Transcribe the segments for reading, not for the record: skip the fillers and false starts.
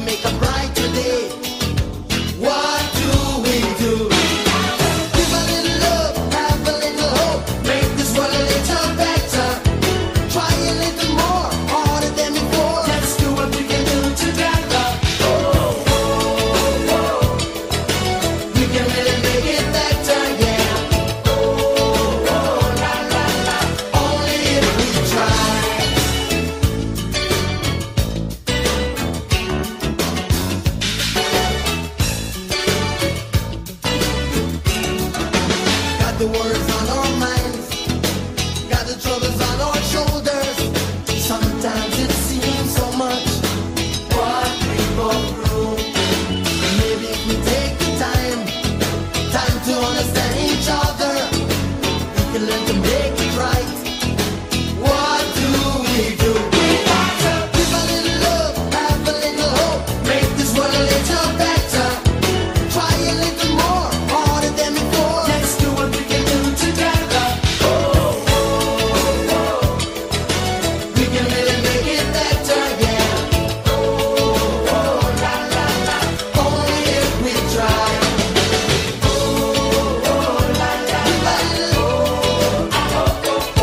make a brighter day. What do we do? Give a little love, have a little hope, make this world a little better. Try a little more, harder than before. Let's do what we can do together. Oh, oh, oh. We can really make it better, yeah. Oh, oh, la, la, la. Only if we try. Got the worries on our minds, got the troubles on our shoulders. Sometimes it seems so much what we go through. Maybe if we take the time to understand each other, we can learn to make it right. What do we do? We got to give a little love, have a little hope, make this world a little better. Try a little more, harder than before. Let's do what we can do together. Oh, oh, oh. We can really make it better, yeah. Oh, oh, la, la, la. Only if we try. Oh, oh, la, la, la. Oh, oh, oh, oh.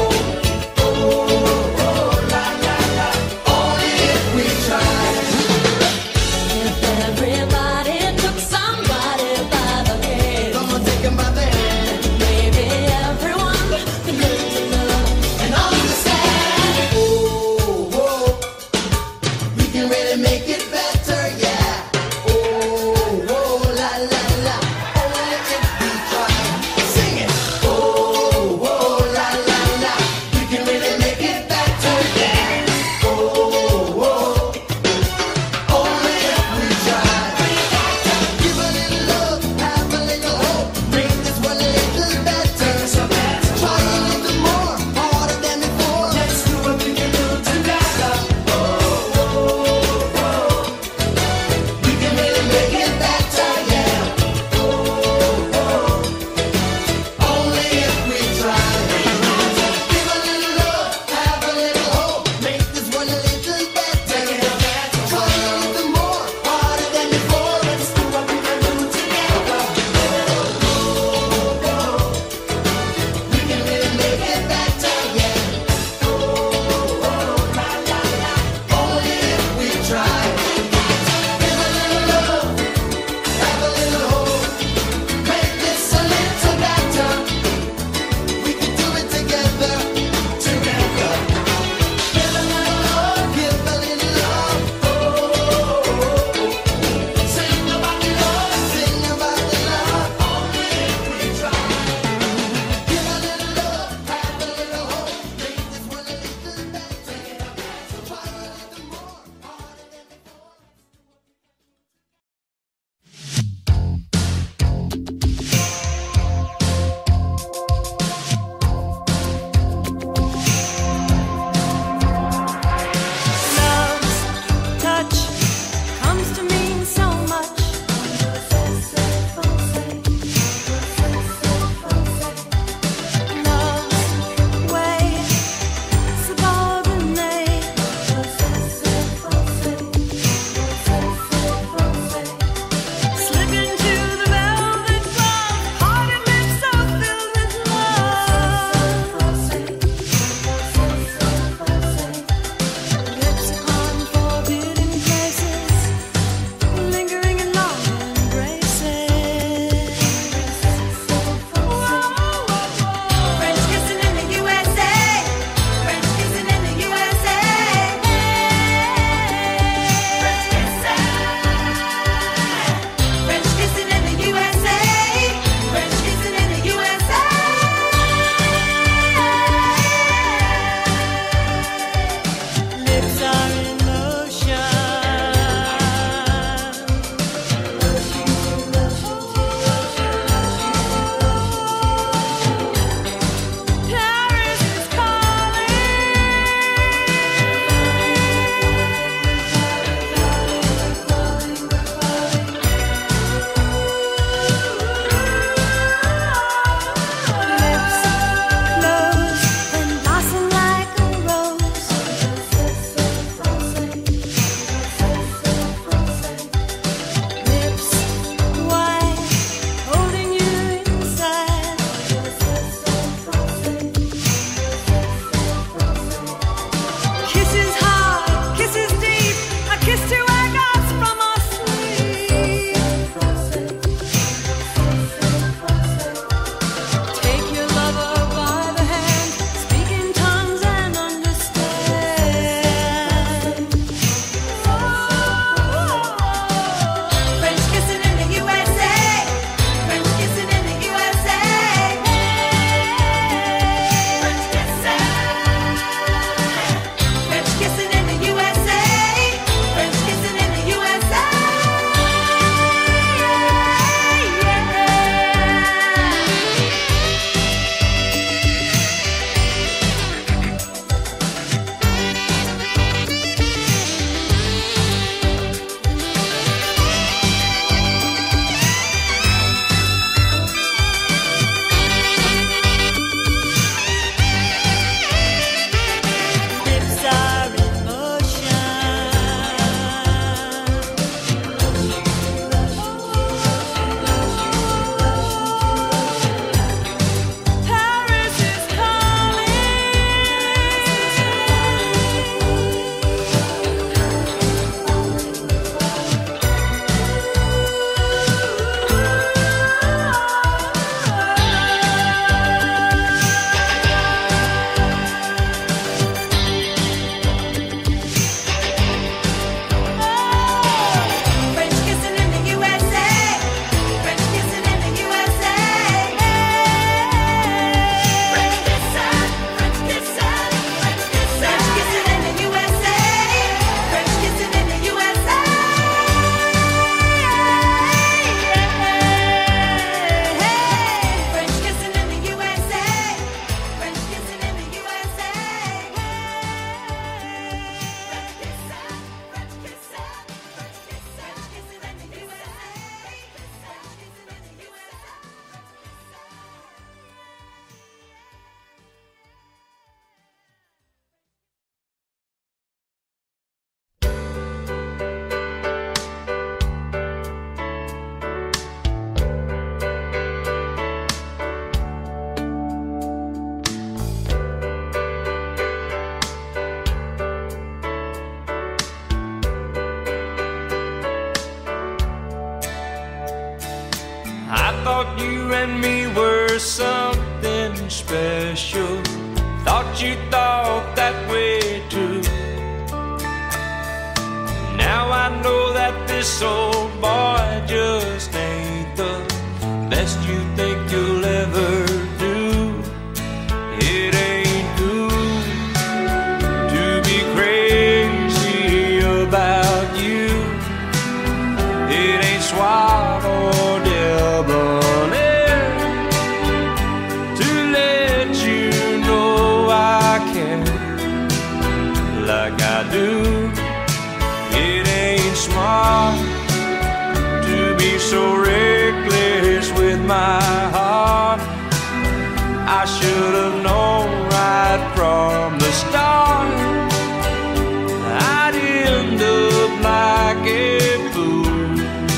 This old boy just ain't the best you think you'll ever do. It ain't cool to be crazy about you. It ain't suave or debonair to let you know I care like I do. It ain't smart to be so reckless with my heart. I should have known right from the start I'd end up like a fool.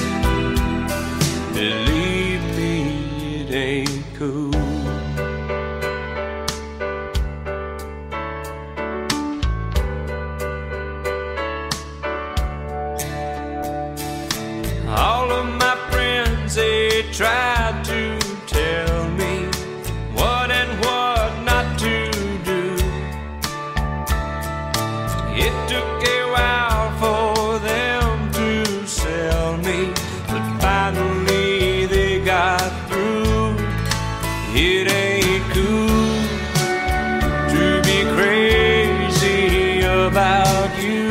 Believe me, it ain't cool. All of my friends, they tried to tell me what and what not to do. It took a while for them to sell me, but finally they got through. It ain't cool to be crazy about you.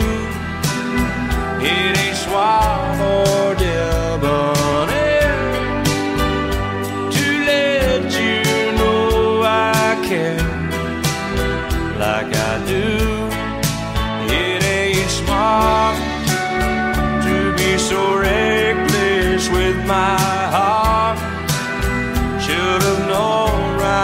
It ain't suave or debonair to let you know I care like I do. It ain't smart to be so reckless with my heart. Should have known right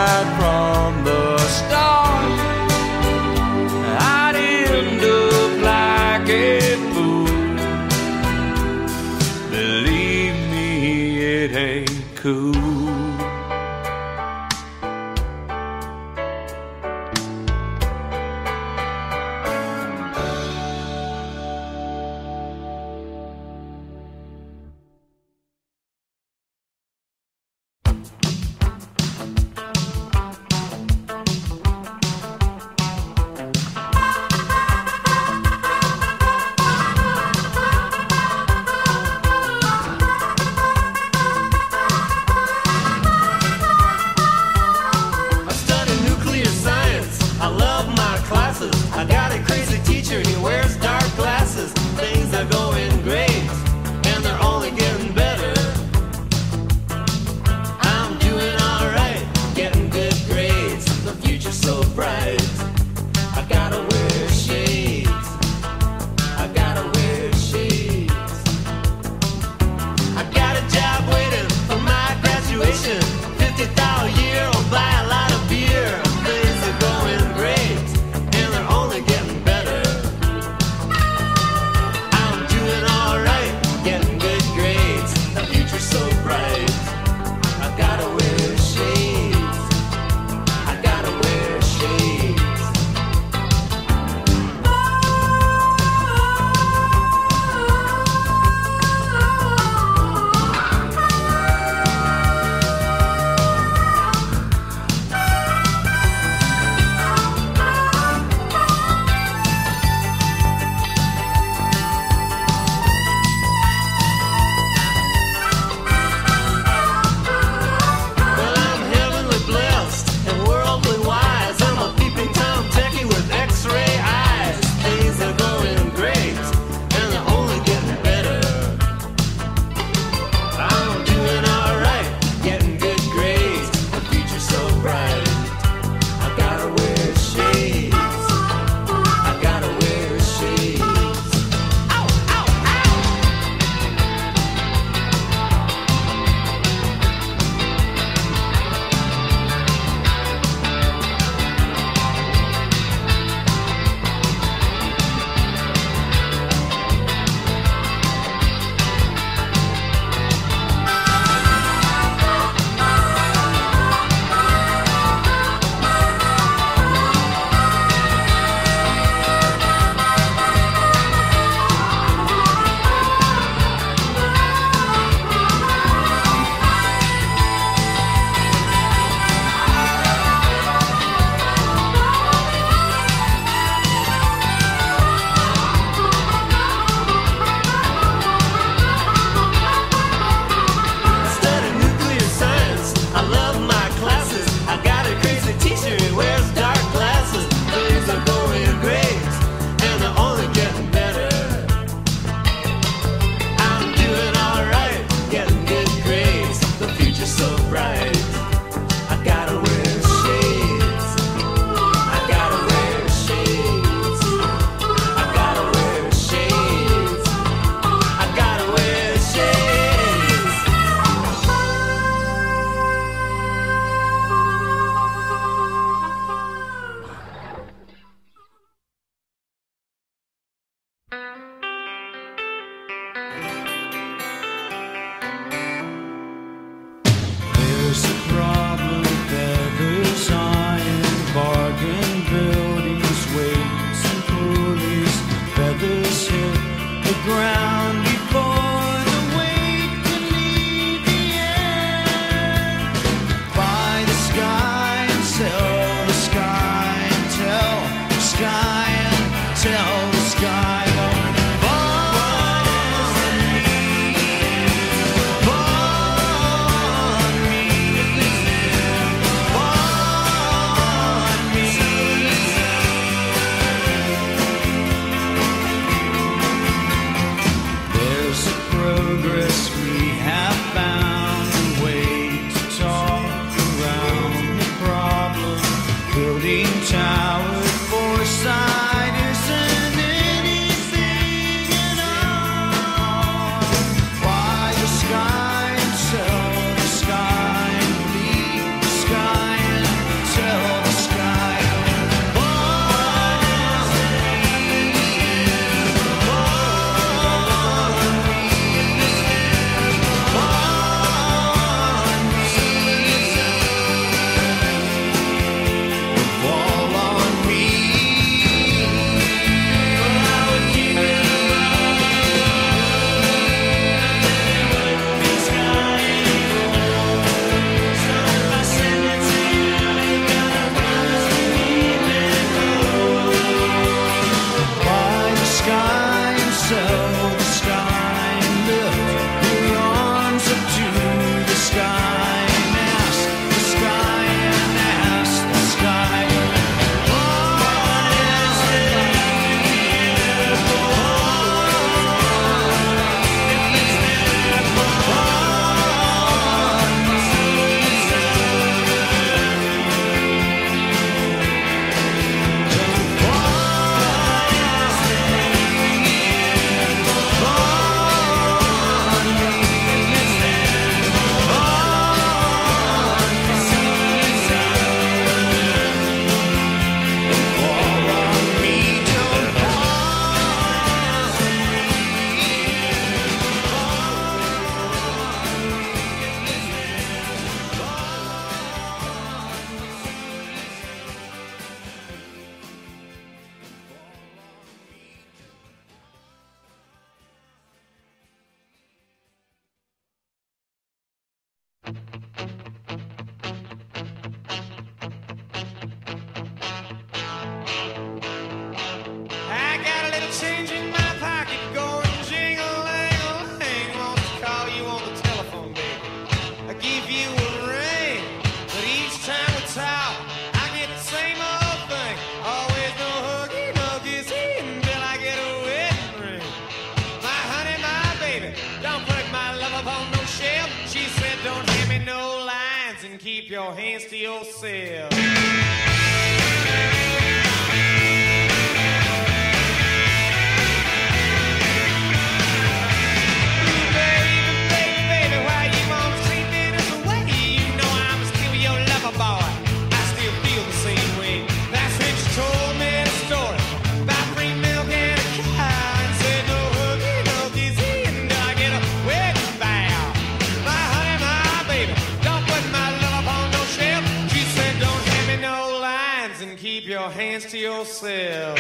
tell the sky, tell the sky, and tell the sky. Tower foresight isn't anything at all. Why the sky and tell the sky, leave the sky and tell the sky. Keep your hands to yourself. Keep your hands to yourself.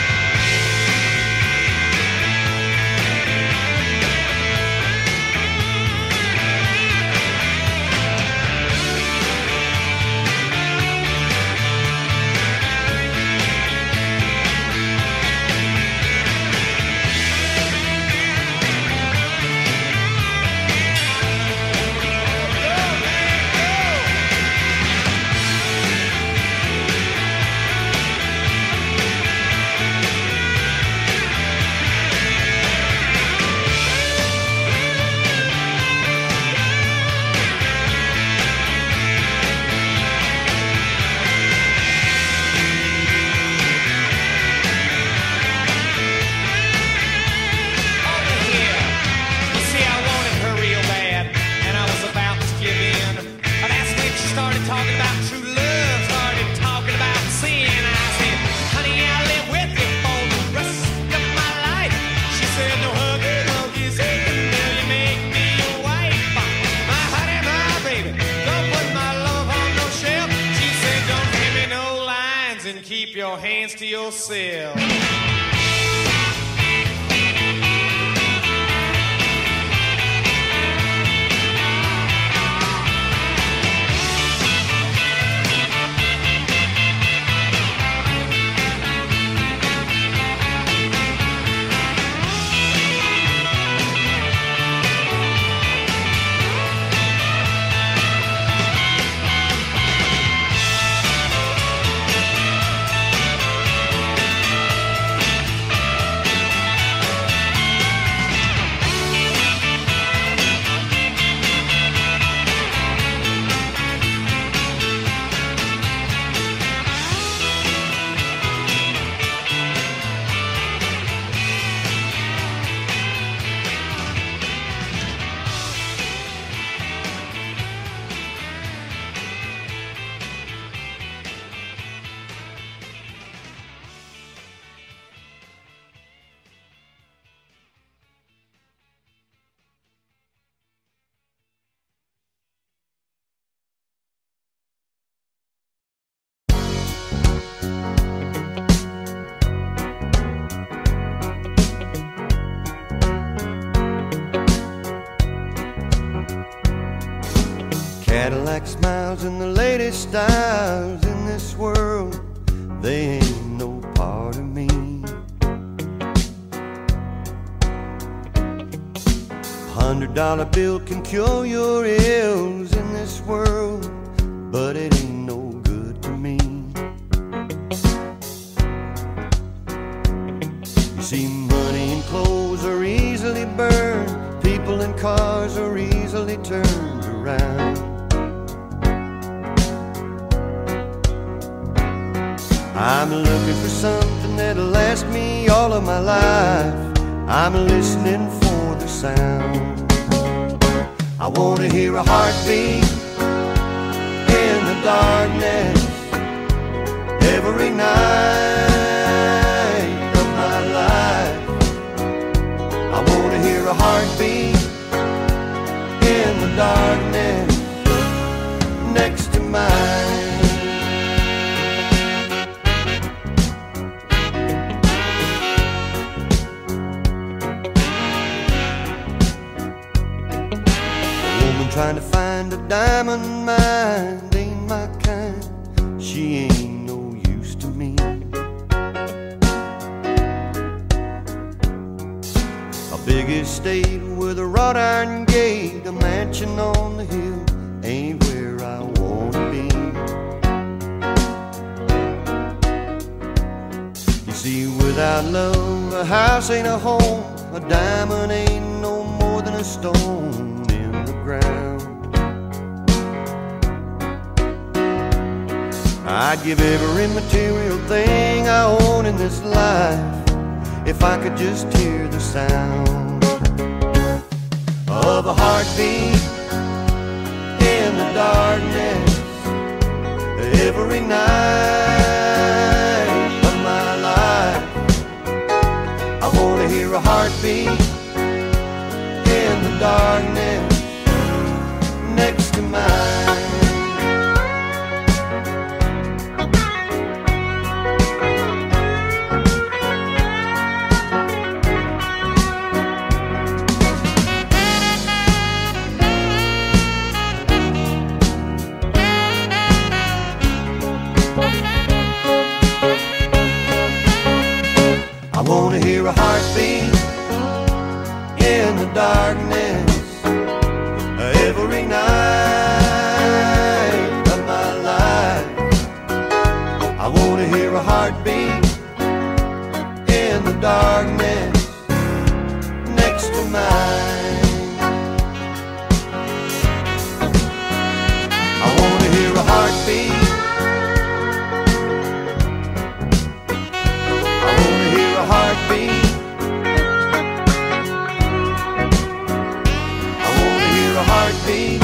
Keep your hands to yourself. lives in this world, they ain't no part of me. $100 bill can cure your ills in this world, but it ain't no good to me. You see, money and clothes are easily burned, people and cars are easily turned around. I'm looking for something that'll last me all of my life. I'm listening for the sound. I want to hear a heartbeat in the darkness every night of my life. I want to hear a heartbeat in the darkness next to mine. Trying to find a diamond mine ain't my kind. She ain't no use to me. A big estate with a wrought iron gate, a mansion on the hill ain't where I wanna be. You see, without love, a house ain't a home, a diamond ain't no more than a stone in the ground. I'd give every material thing I own in this life if I could just hear the sound of a heartbeat in the darkness every night of my life. I want to hear a heartbeat in the darkness next to mine. I want to hear a heartbeat in the darkness every night of my life. I want to hear a heartbeat in the darkness next to mine. I want to hear a heartbeat. Heartbeat. I want to hear a heartbeat.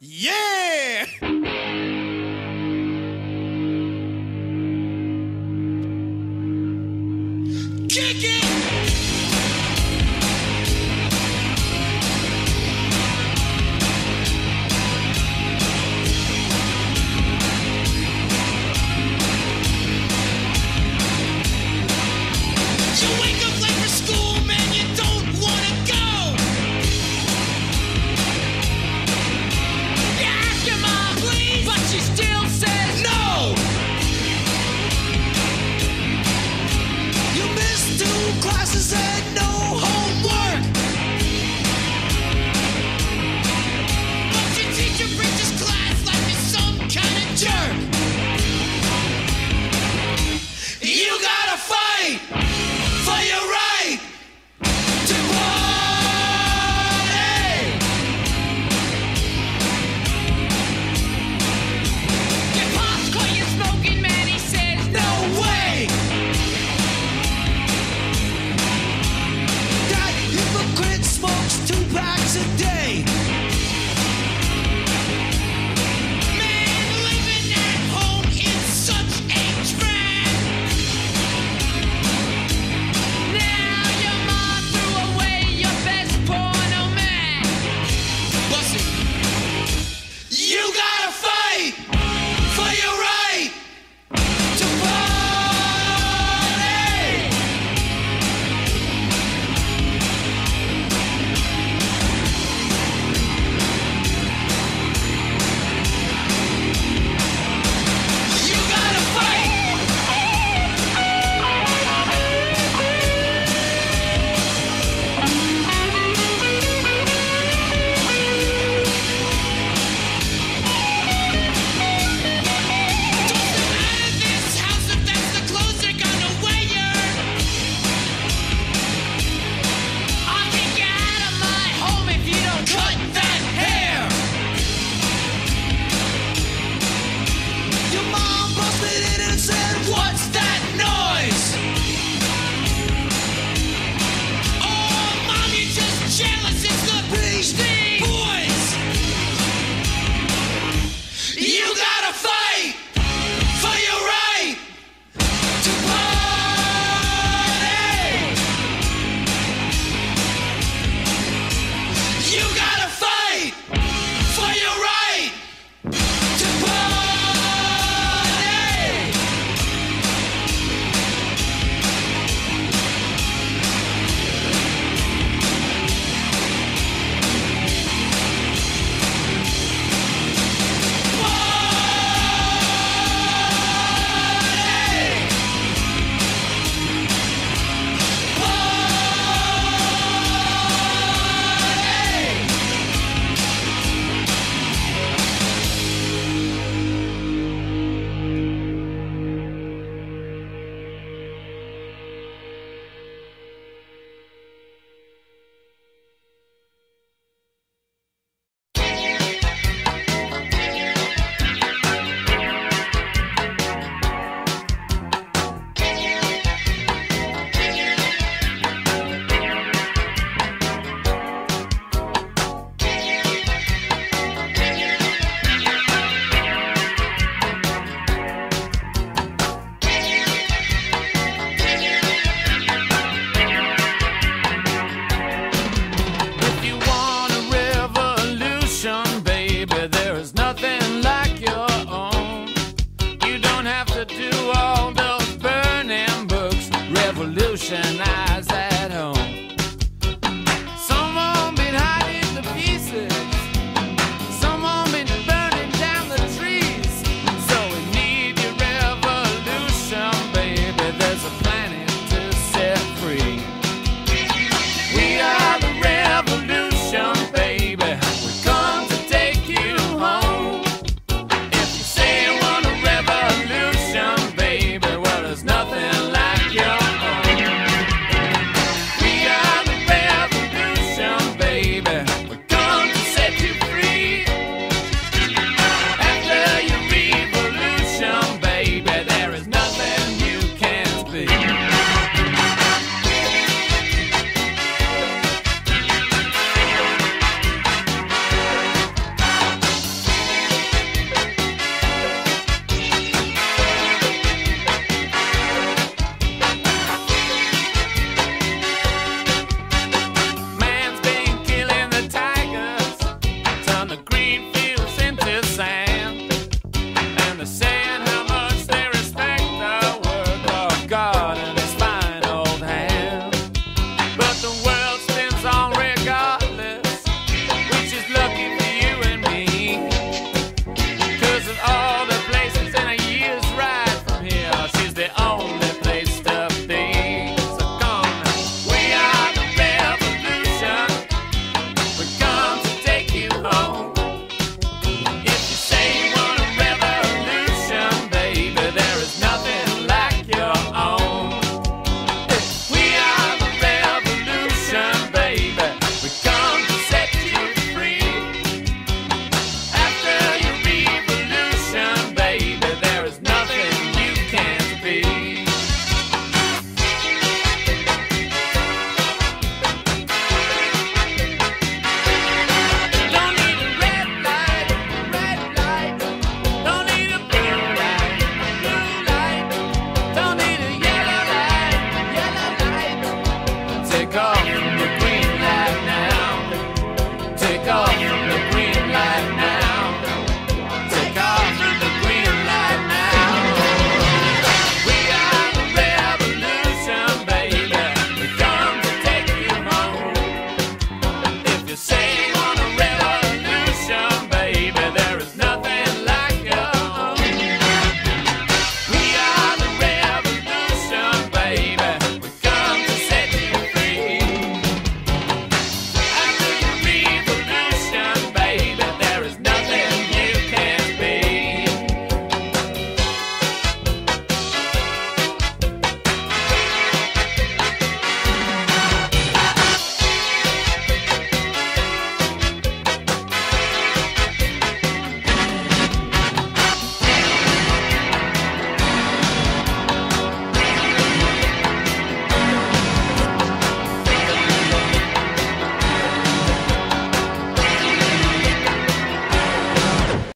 Yeah!